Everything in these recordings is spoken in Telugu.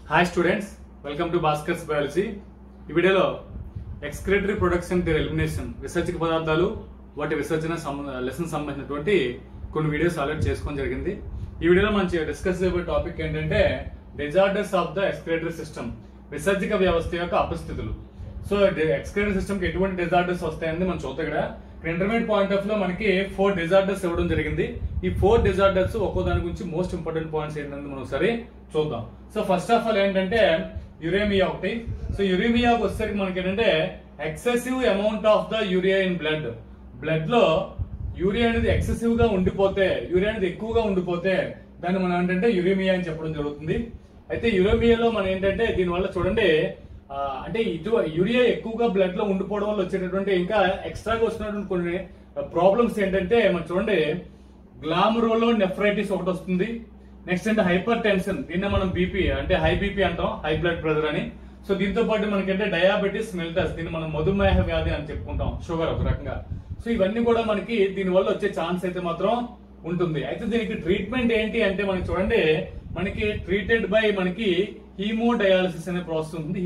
Hi students, welcome to Bhaskar's biology. ఈ వీడియోలో ఎక్స్క్రిటరీ ప్రొడక్షన్ థియరీ ఎలిమినేషన్ విసర్జక పదార్థాలు వాటి విసర్జన లెసన్ సంబంధించినటువంటి కొన్ని వీడియోస్ ఆల్రెడీ చేసుకోవడం జరిగింది. ఈ వీడియోలో మనం డిస్కస్ చేయబోయే టాపిక్ ఏంటంటే disorders of the excretory system, విసర్జక వ్యవస్థ యొక్క అపస్థితులు. సో ఎక్స్క్రిటరీ సిస్టమ్ కి ఎటువంటి డిజార్డర్స్ వస్తాయని మనం చూద్దాం. ఇక్కడ ఇంటర్మీడియట్ పాయింట్ ఆఫ్ లో మనకి 4 డిజార్డర్స్ ఇవ్వడం జరిగింది. ఈ 4 డిజార్డర్స్ ఒక్కో దాని గురించి మోస్ట్ ఇంపార్టెంట్ పాయింట్స్ ఏంటంటే మనం ఒకసారి చూద్దాం. సో ఫస్ట్ ఆఫ్ ఆల్ ఏంటంటే యురేమియా ఒకటి. సో యురేమియా వచ్చేసరికి మనకి ఏంటంటే excessive amount of the urea in blood. Blood లో యూరియా అనేది ఎక్సెసివ్ గా ఉండిపోతే, యూరియా అనేది ఎక్కువగా ఉండిపోతే దాన్ని మనం ఏంటంటే యురేమియా అని చెప్పడం జరుగుతుంది. అయితే యురేమియాలో మనం ఏంటంటే దీనివల్ల చూడండి అంటే యూరియా ఎక్కువగా బ్లడ్ లో ఉండిపోవడం వల్ల వచ్చేటటువంటి ఇంకా ఎక్స్ట్రాగా వస్తున్నటువంటి కొన్ని ప్రాబ్లమ్స్ ఏంటంటే మనం చూడండి గ్లామరోలో నెఫ్రైటిస్ ఒకటి వస్తుంది. నెక్స్ట్ అంటే హైపర్ టెన్షన్, దీన్ని మనం బీపీ అంటే హై బీపీ అంటాం, హై బ్లడ్ ప్రెషర్ అని. సో దీంతో పాటు మనకంటే డయాబెటీస్ మెల్టస్, దీన్ని మనం మధుమేహ వ్యాధి అని చెప్పుకుంటాం, షుగర్ ఒక రకంగా. సో ఇవన్నీ కూడా మనకి దీని వల్ల వచ్చే ఛాన్స్ అయితే మాత్రం ఉంటుంది. అయితే దీనికి ట్రీట్మెంట్ ఏంటి అంటే మనకి చూడండి మనకి ట్రీటెడ్ బై మనకి హీమోడయాలసిస్ అనే ప్రాసెస్ ఉంటుంది.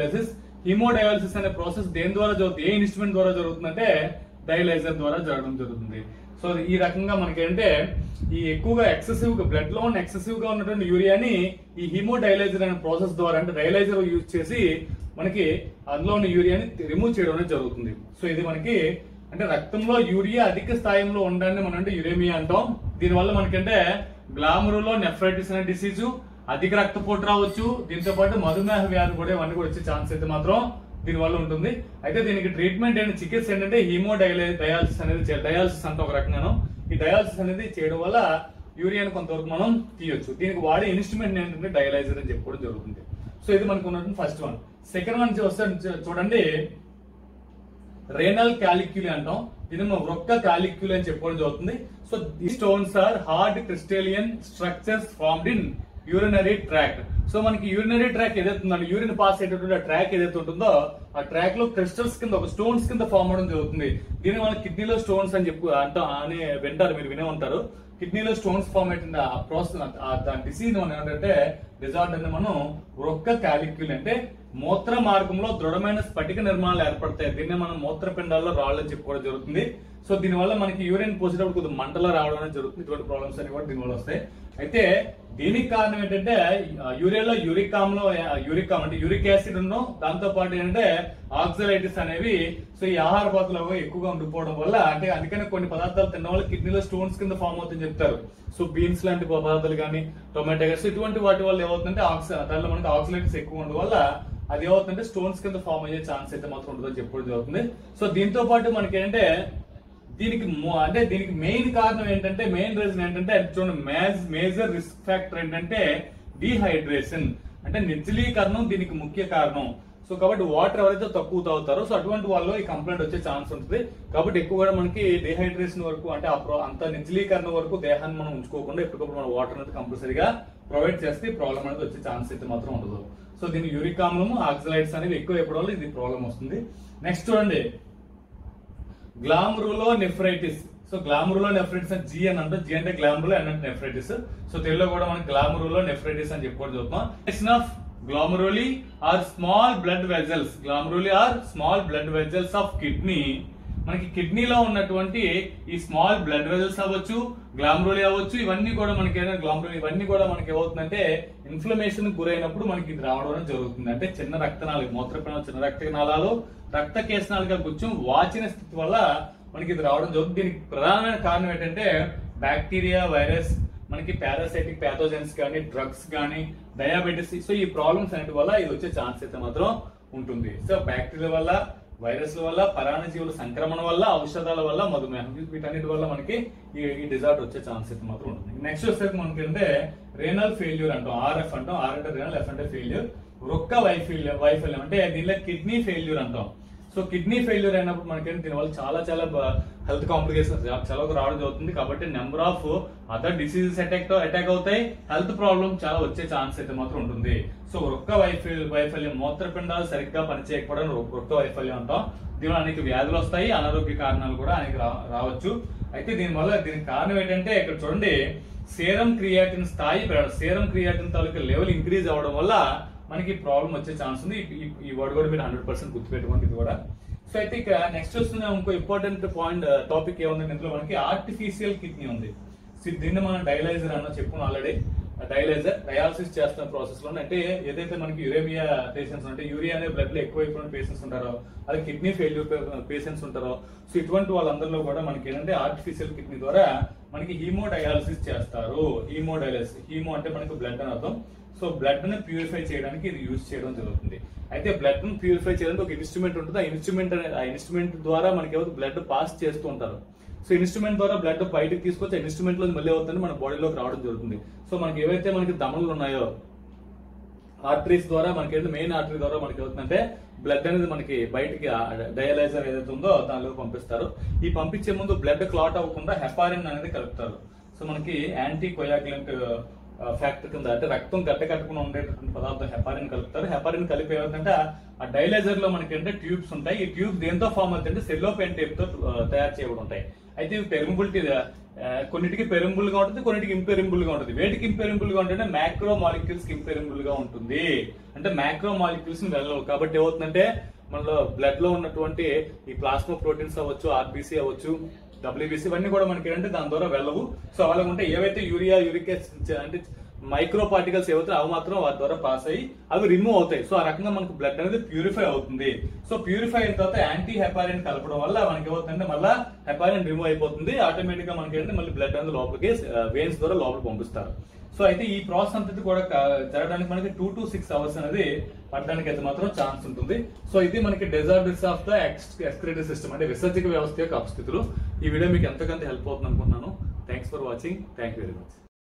హీమోడయాలసిస్ అనే ప్రాసెస్ దేని ద్వారా జరుగుతుంది, ఏ ఇన్స్ట్రుమెంట్ ద్వారా జరుగుతుందంటే డయలైజర్ ద్వారా జరగడం జరుగుతుంది. సో ఈ రకంగా మనకి ఏంటంటే ఈ ఎక్కువగా ఎక్సెసివ్ గా బ్లడ్ లో ఉన్న ఎక్సెసివ్ గా ఉన్నటువంటి యూరియాని ఈ హీమోడయలైజర్ అనే ప్రాసెస్ ద్వారా అంటే డయలైజర్ యూజ్ చేసి మనకి అందులో ఉన్న యూరియాని రిమూవ్ చేయడం అనేది జరుగుతుంది. సో ఇది మనకి అంటే రక్తంలో యూరియా అధిక స్థాయిలో ఉండడాన్ని మనం అంటే యురేమియా అంటాం. దీనివల్ల మనకంటే గ్లామరులో నెఫ్రైటిస్ అనే డిసీజు, అధిక రక్తపోటు రావచ్చు, దీంతో పాటు మధుమేహ వ్యాధి కూడా ఇవన్నీ కూడా వచ్చే ఛాన్స్ అయితే మాత్రం దీనివల్ల ఉంటుంది. అయితే దీనికి ట్రీట్మెంట్ ఏంటి, చికిత్స ఏంటంటే హీమోడయాలసిస్ అనేది డయాలసిస్ అంటే ఒక రకంగాను ఈ డయాలసిస్ అనేది చేయడం వల్ల యూరియాని కొంతవరకు మనం తీయొచ్చు. దీనికి వాడే ఇన్స్ట్రుమెంట్ ఏంటంటే డయలైజర్ అని చెప్పుకోవడం జరుగుతుంది. సో ఇది మనకు ఉన్నటువంటి ఫస్ట్ వన్. సెకండ్ వన్ వస్తే చూడండి రేనల్ క్యాలిక్యులి అంటాం, దీన్ని మనం వృక్క క్యాలిక్యులి అని చెప్పుకోవడం జరుగుతుంది. So the stones are hard crystalline structures formed in urinary tract. So మనకి యూరినరీ ట్రాక్ ఏదైతే ఉందో, యూరిన్ పాస్ అయ్యేటటువంటి ట్రాక్ ఏదైతే ఉంటుందో ఆ ట్రాక్ లో క్రిస్టల్స్ కింద ఒక స్టోన్స్ కింద ఫామ్ అవడం జరుగుతుంది. దీన్ని మన కిడ్నీలో స్టోన్స్ అని చెప్పి అని వింటారు, మీరు వినే ఉంటారు. కిడ్నీలో స్టోన్స్ ఫామ్ అవుతుంది ఆ ప్రాసెస్, దాని డిసీజ్ మనం ఏంటంటే డిజార్డర్ మనం వృక్క క్యాలిక్యులి అంటే మూత్ర మార్గంలో దృఢమైన స్ఫటిక నిర్మాణాలు ఏర్పడతాయి. దీన్ని మనం మూత్రపిండాల్లో రాళ్ళు అని చెప్పుకోవడం జరుగుతుంది. సో దీనివల్ల మనకి యూరిన్ పోసేటప్పుడు కొద్దిగా మంటలా రావడం అనేది జరుగుతుంది. ఇటువంటి ప్రాబ్లమ్స్ అన్ని కూడా దీనివల్ల వస్తాయి. అయితే దీనికి కారణం ఏంటంటే యూరియాలో యూరిక్ అంటే యూరిక్ యాసిడ్ ఉన్నో దాంతో పాటు ఏంటంటే ఆక్సలైటిస్ అనేవి సో ఈ ఆహార పదార్థాలు ఎక్కువగా ఉండిపోవడం వల్ల అంటే అందుకని కొన్ని పదార్థాలు తినడం వల్ల కిడ్నీలో స్టోన్స్ కింద ఫామ్ అవుతుందని చెప్తారు. సో బీన్స్ లాంటి పదార్థాలు కానీ టొమాటో కానీ ఇటువంటి వాటి వల్ల ఏమవుతుందంటే దాంట్లో మనకి ఆక్సలైటిస్ ఎక్కువ ఉండడం వల్ల అది ఏమవుతుందంటే స్టోన్స్ కింద ఫామ్ అయ్యే ఛాన్స్ అయితే మాత్రం ఉంటుందని చెప్పడం జరుగుతుంది. సో దీంతో పాటు మనకి ఏంటంటే దీనికి మెయిన్ కారణం ఏంటంటే మెయిన్ రీజన్ ఏంటంటే చూడండి మేజర్ రిస్క్ ఫ్యాక్టర్ ఏంటంటే డీహైడ్రేషన్ అంటే నిర్జలీకరణం దీనికి ముఖ్య కారణం. సో కాబట్టి వాటర్ ఎవరైతే తక్కువ తాగుతారో సో అటువంటి వాళ్ళు ఈ కంప్లైంట్ వచ్చే ఛాన్స్ ఉంటుంది. కాబట్టి ఎక్కువగా మనకి డీహైడ్రేషన్ వరకు అంటే అంత నిర్జలీకరణ వరకు దేహాన్ని మనం ఉంచుకోకుండా ఎప్పటికప్పుడు మనం వాటర్ అనేది కంపల్సరీగా ప్రొవైడ్ చేస్తే ప్రాబ్లం అనేది వచ్చే ఛాన్స్ అయితే మాత్రం ఉండదు. సో దీని యూరిక్ ఆమ్లము ఆక్సలైట్స్ అనేవి ఎక్కువ ఎప్పటి వల్ల ఇది ప్రాబ్లం వస్తుంది. నెక్స్ట్ చూడండి glomerulonephritis. So glomerulonephritis అంటే జీ అని అంటే జీ అంటే గ్లామరులో ఎన్ అంటే నెఫ్రైటిస్. సో తెలుగులో కూడా మనకి గ్లామరులో నెఫ్రైటిస్ అని చెప్పుకోవడం జరుగుతాం. Of glomeruli are small blood vessels, glomeruli are small blood vessels of kidney. మనకి కిడ్నీలో ఉన్నటువంటి ఈ స్మాల్ బ్లడ్ వెజల్స్ అవ్వచ్చు, గ్లామరులి అవ్వచ్చు, ఇవన్నీ కూడా మనకి గ్లామరులి ఇవన్నీ కూడా మనకి ఏమవుతుందంటే ఇన్ఫ్లమేషన్ గురైనప్పుడు మనకి ఇది రావడం జరుగుతుంది. అంటే చిన్న రక్తనాళాలు, మూత్రపిండాలు చిన్న రక్తనాళాలు రక్త కేశనాలుగా కూర్చొని వాచిన స్థితి వల్ల మనకి ఇది రావడం జరుగుతుంది. దీనికి ప్రధానమైన కారణం ఏంటంటే బ్యాక్టీరియా, వైరస్, మనకి పారాసైటిక్ ప్యాథోజన్స్ కానీ, డ్రగ్స్ కానీ, డయాబెటీస్. సో ఈ ప్రాబ్లమ్స్ అనేటి వల్ల ఇది వచ్చే ఛాన్స్ అయితే మాత్రం ఉంటుంది. సో బ్యాక్టీరియా వల్ల, వైరస్ల వల్ల, పరాణజీవుల సంక్రమణ వల్ల, ఔషధాల వల్ల, మధుమేహం వీటన్నిటి వల్ల మనకి ఈ డిజార్డర్ వచ్చే ఛాన్స్ అయితే మాత్రం ఉంటుంది. నెక్స్ట్ వచ్చేసరికి మనకి ఏంటంటే రేనల్ ఫెయిల్యూర్ అంటాం, ఆర్ఎఫ్ అంటాం. ఆర్ అంటే రేనల్, ఎఫ్ అంటే ఫెయిల్యూర్. వృక్క వైఫల్యం అంటే దీనిలో కిడ్నీ ఫెయిల్యూర్ అంటాం. సో కిడ్నీ ఫెయిల్యూర్ అయినప్పుడు మనకి దీనివల్ల చాలా హెల్త్ కాంప్లికేషన్స్ చాలా రావడం జరుగుతుంది. కాబట్టి number of other diseases attack అవుతాయి, హెల్త్ ప్రాబ్లమ్ చాలా వచ్చే ఛాన్స్ అయితే మాత్రం ఉంటుంది. సో వృక్క వైఫల్యం మూత్రపిండాలు సరిగ్గా పనిచేయకపోవడం వృక్క వైఫల్యం అంటాం. దీనివల్ల అనేక వ్యాధులు వస్తాయి, అనారోగ్య కారణాలు కూడా అనేక రావచ్చు. అయితే దీనికి కారణం ఏంటంటే ఇక్కడ చూడండి సేరం క్రియాటిన్ స్థాయి పెరగడం, సేరం క్రియాటిన్ తాలూకా లెవెల్ ఇంక్రీజ్ అవడం వల్ల మనకి ప్రాబ్లం వచ్చే ఛాన్స్ ఉంది. ఈ వర్డ్ కూడా మీరు 100% గుర్తుపెట్టుకోండి ఇది కూడా. సో అయితే ఇక నెక్స్ట్ వస్తున్న ఇంకో ఇంపార్టెంట్ పాయింట్ టాపిక్ ఏముంది ఇందులో మనకి ఆర్టిఫిషియల్ కిడ్నీ ఉంది. దీన్ని మనం డయాలైజర్ అన్న చెప్పుకున్నాం ఆల్రెడీ. డయాలైజర్ డయాలసిస్ చేస్తున్న ప్రాసెస్ లో అంటే ఏదైతే మనకి యురేమియా పేషెంట్స్ అంటే యూరియా అనే బ్లడ్ లో ఎక్కువైపోయిన పేషెంట్స్ ఉంటారో, అది కిడ్నీ ఫెయిల్యూర్ పేషెంట్స్ ఉంటారో, సో ఇటువంటి వాళ్ళందరిలో కూడా మనకి ఏంటంటే ఆర్టిఫిషియల్ కిడ్నీ ద్వారా మనకి హీమో డయాలసిస్ చేస్తారు. హీమో డయాలసిస్, హీమో అంటే మనకి బ్లడ్ అని అర్థం. సో బ్లడ్ ని ప్యూరిఫై చేయడానికి ఇది యూజ్ చేయడం జరుగుతుంది. అయితే బ్లడ్ ని ప్యూరిఫై చేయడానికి ఒక ఇన్స్ట్రుమెంట్ ఉంటుంది. ఆ ఇన్స్ట్రుమెంట్ ద్వారా మనకి ఏమైతే బ్లడ్ పాస్ చేస్తూ ఉంటారు. సో ఇన్స్ట్రుమెంట్ ద్వారా బ్లడ్ బయటకు తీసుకొచ్చి ఇన్స్ట్రుమెంట్ లో మళ్ళీ అవుతుంది మన బాడీలోకి రావడం జరుగుతుంది. సో మనకి ఏవైతే మనకి దమనులు ఉన్నాయో ఆర్టరీస్ ద్వారా మనకి మెయిన్ ఆర్టరీ ద్వారా మనకి అవుతుందంటే బ్లడ్ అనేది మనకి బయటికి డయాలైజర్ ఏదైతే ఉందో దానిలోకి పంపిస్తారు. ఈ పంపించే ముందు బ్లడ్ క్లాట్ అవ్వకుండా హెపారిన్ అనేది కలుపుతారు. సో మనకి యాంటీ కొయాగులెంట్ ఫ్యాక్టర్ కింద అంటే రక్తం గడ్డకట్టుకుని ఉండేటటువంటి పదార్థం హెపారిన్ కలుపుతారు. హెపారిన్ కలిపి ఏమంటే ఆ డైలైజర్ లో మనకి అంటే ట్యూబ్స్ ఉంటాయి. ఈ ట్యూబ్ దేంతో ఫామ్ అవుతుంటే సెల్లోపెన్ టేప్ తో తయారు చేయబడి ఉంటాయి. అయితే ఇవి పెర్మిబిలిటీ కొన్నిటికి పెరింబుల్ గా ఉంటుంది, కొన్నిటికి ఇంపెరింబుల్ గా ఉంటుంది. వేటికి ఇంపెరింబుల్ గా ఉంటుంది? మ్యాక్రో మాలిక్యూల్స్ కి ఇంపెరింబుల్ గా ఉంటుంది. అంటే మ్యాక్రో మాలిక్యూల్స్ వెళ్ళవు. కాబట్టి ఏమవుతుందంటే మనలో బ్లడ్ లో ఉన్నటువంటి ఈ ప్లాస్మా ప్రోటీన్స్ అవ్వచ్చు, ఆర్బీసీ అవ్వచ్చు, డబ్ల్యూబీసీ ఇవన్నీ కూడా మనకి ఏంటంటే దాని ద్వారా వెళ్ళవు. సో అలాగే ఉంటే ఏవైతే యూరియా, యూరిక్ యాసిడ్ అంటే మైక్రో పార్టికల్స్ ఏవైతే అవి మాత్రం వాటి ద్వారా పాస్ అయ్యి అవి రిమూవ్ అవుతాయి. సో ఆ రకంగా మనకు బ్లడ్ అనేది ప్యూరిఫై అవుతుంది. సో ప్యూరిఫై అయిన తర్వాత యాంటీ హెపారిన్ కలపడం వల్ల మనకి ఏమవుతుందంటే మళ్ళీ హెపారిన్ రిమూవ్ అయిపోతుంది. ఆటోమేటిక్ గా మనకి ఏంటంటే మళ్ళీ బ్లడ్ అనేది లోపలికి వెయిన్స్ ద్వారా లోపలికి పంపిస్తారు. సో అయితే ఈ ప్రాసెస్ అంతా కూడా జరగడానికి మనకి 2 to 6 hours అనేది పడడానికి అయితే మాత్రం ఛాన్స్ ఉంటుంది. సో ఇది మనకి disorders of the excretory system అంటే విసర్జక వ్యవస్థ యొక్క అపస్థితులు. ఈ వీడియో మీకు ఎంతకంత హెల్ప్ అవుతుంది అనుకుంటున్నాను. Thanks for watching. Thank you very much.